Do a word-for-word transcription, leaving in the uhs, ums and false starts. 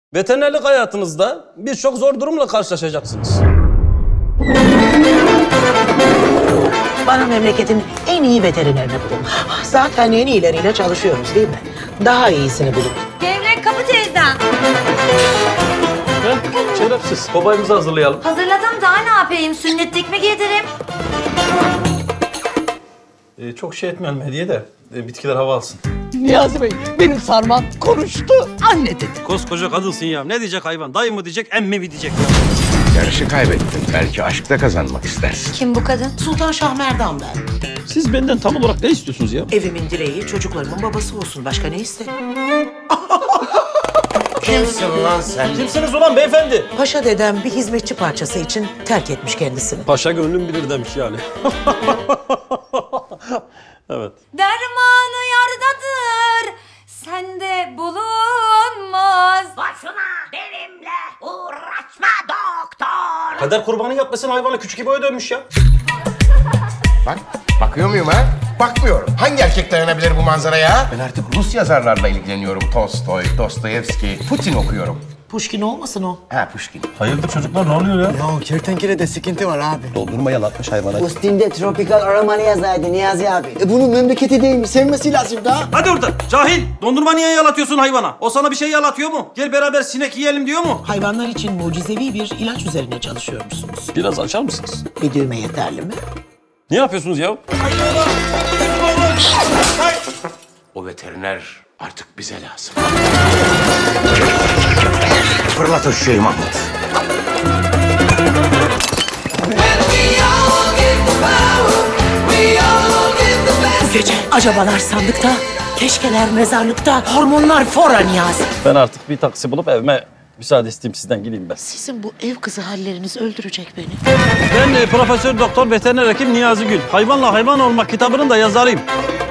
Veterinerlik hayatınızda birçok zor durumla karşılaşacaksınız. Bana memleketin en iyi veterinerini bulun. Zaten en iyileriyle çalışıyoruz değil mi? Daha iyisini bulun. Gevrek kapı teyzem. Heh, şerefsiz. Kobayımızı hazırlayalım. Hazırladım, daha ne yapayım? Sünnetlik mi giydireyim? Ee, çok şey etmeyelim hediye de e, bitkiler hava alsın. Niyazi Bey, benim sarman konuştu, anne dedi. Koskoca kadınsın ya. Ne diyecek hayvan? Dayı mı diyecek, emmi mi diyecek? Yarışı kaybettin. Belki aşkta kazanmak istersin. Kim bu kadın? Sultan Şahmerdan ben. Siz benden tam olarak ne istiyorsunuz ya? Evimin dileği çocuklarımın babası olsun. Başka ne isterim? Kimsin lan sen? Kimsiniz ulan beyefendi? Paşa dedem bir hizmetçi parçası için terk etmiş kendisini. Paşa gönlüm bilir demiş yani. Evet. Dermanı yardadır, sende bulunmaz. Boşuna benimle uğraşma doktor. Kader kurbanı yapmasın, hayvanı küçük boya dönmüş ya. Bak, bakıyor muyum ha? Bakmıyorum. Hangi erkek dayanabilir bu manzaraya? Ben artık Rus yazarlarla ilgileniyorum. Tolstoy, Dostoyevski, Putin okuyorum. Puşkin olmasın o? Ha, Pushkin. Hayırdır çocuklar, ne oluyor ya? Ya kertenkelede sıkıntı var abi. Doldurma yalatmış hayvana. Üstünde tropikal aromanı yazaydı Niyazi abi. E bunun memleketi değil mi? Sevmesi lazım da. Hadi orada. Cahil. Dondurma niye yalatıyorsun hayvana? O sana bir şey yalatıyor mu? Gel beraber sinek yiyelim diyor mu? Hayvanlar için mucizevi bir ilaç üzerine çalışıyormuşsunuz. Biraz açar mısınız? Bir düğme yeterli mi? Ne yapıyorsunuz ya? O veteriner artık bize lazım. Fırlat o şişeyi Mahmut. Bu gece acabalar sandıkta, keşkeler mezarlıkta, hormonlar fora Niyazi. Ben artık bir taksi bulup evime müsaade isteyeyim, sizden gideyim ben. Sizin bu ev kızı halleriniz öldürecek beni. Ben e, Profesör Doktor Veteriner Hekim Niyazi Gül. Hayvanla hayvan olmak kitabının da yazarıyım.